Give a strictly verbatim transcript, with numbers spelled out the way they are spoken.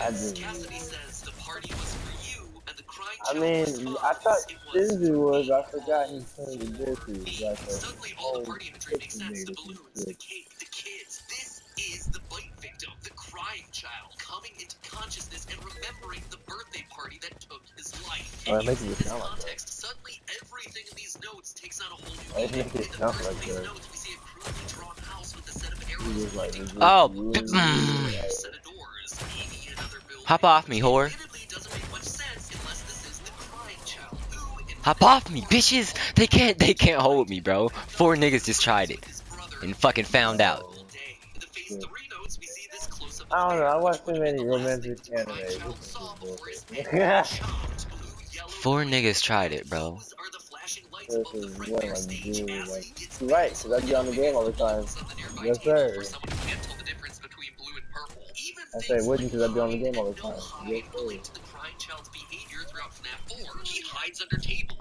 I just. Cassidy says the party was for you, and the crying I child mean, responds, I thought it was Shinji for was. me, I forgot all he turned for into me. like a Suddenly, all the whole party imagery makes system sense. The nigga and balloons, the shit. cake, the kids. This is the bite victim, the crying child, coming into consciousness and remembering the birthday party that took his life. Oh, And it makes using it this sound like that. context, suddenly everything in these notes takes on a whole new It meaning. makes it In the sound first like of these that. notes, we see a crudely drawn house with a set of He arrows was like, pointing is toward this Oh, you and mm, me? a set of doors, maybe another building. hop off me, Which whore. admittedly doesn't make much sense unless this is the crying child, who in Hop fact off me, bitches. They can't, they can't hold me, bro. Four niggas just tried it and fucking found out. Oh, In the phase shit. three notes, we see this close-up I of don't know. Bear, I which watched would too have been many the last thing romantic the crying anime. child This saw is before his bullshit. head got chopped. Blue, yellow, Four green, niggas and tried red. it, bro. Those are the flashing lights This above the is Fright what Bear like stage. dude, like Cassidy gets you're right, pissed. cause I be You on know, the maybe game it's all the the time. balloons on the nearby Yes, table sir. for someone who can't tell the difference between blue and purple. Even I say, things like wouldn't cause I be on the hide game all and the no time. Yes, hide sir. relate to the crying child's behavior throughout FNAF four. He hides under tables.